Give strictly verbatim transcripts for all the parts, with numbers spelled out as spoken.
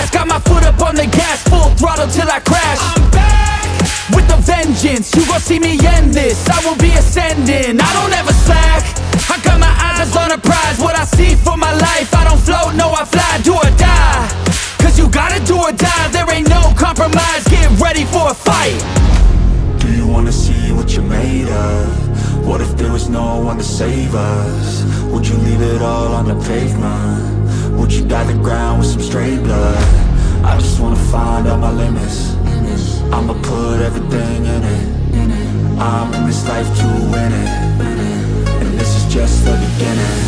fast. Got my foot up on the gas, full throttle till I crash. I'm back with a vengeance, you gon' see me end this. I will be ascending, I don't ever slack. I got my eyes on a prize, what I see for my life. I don't float, no I fly, do or die. Cause you gotta do or die, there ain't no compromise. Get ready for a fight. Do you wanna see what you're made of? What if there was no one to save us? Would you leave it all on the pavement? Would you dye the ground with some stray blood? I just wanna find out my limits. I'ma put everything in it. I'm in this life to win it, and this is just the beginning.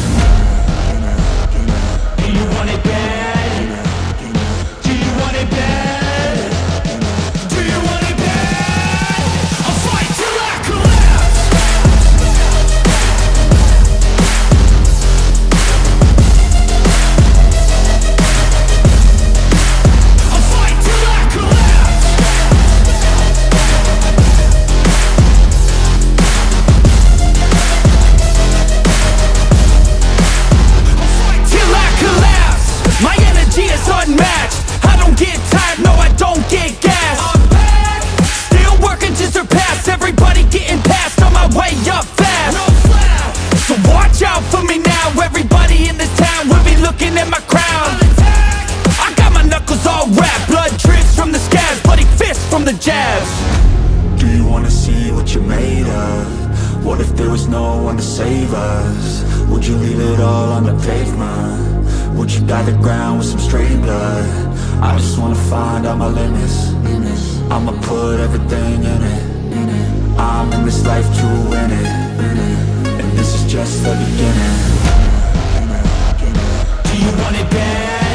Do you want it bad? Do you want it bad? Do you want it bad? I'll fight till I collapse. I'll fight till I collapse. I'll fight till I collapse. My energy is unmatched. I don't get tired, no I don't get gas. I'm back, still working to surpass everybody, getting past on my way up fast. No slap. So watch out for me now, everybody in this town will be looking at my crown. I got my knuckles all wrapped, blood drips from the scabs, bloody fists from the jabs. Do you wanna see what you're made of? What if there was no one to save us? Would you leave it all on the pavement? Would you dye the ground with some stray blood? I just wanna find out my limits. I'ma put everything in it. I'm in this life to win it, and this is just the beginning. Do you want it bad?